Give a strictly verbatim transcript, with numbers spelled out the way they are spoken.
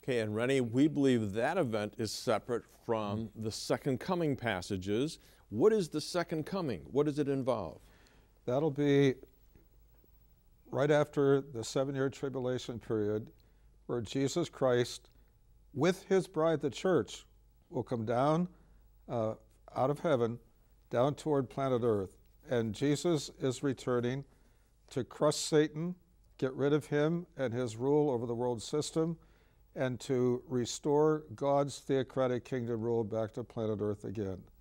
Okay, and Rennie, we believe that event is separate from the second coming passages. What is the second coming? What does it involve? That'll be right after the seven-year tribulation period, where Jesus Christ, with his bride, the church, will come down uh, out of heaven, down toward planet Earth. And Jesus is returning to crush Satan, get rid of him and his rule over the world system, and to restore God's theocratic kingdom rule back to planet Earth again.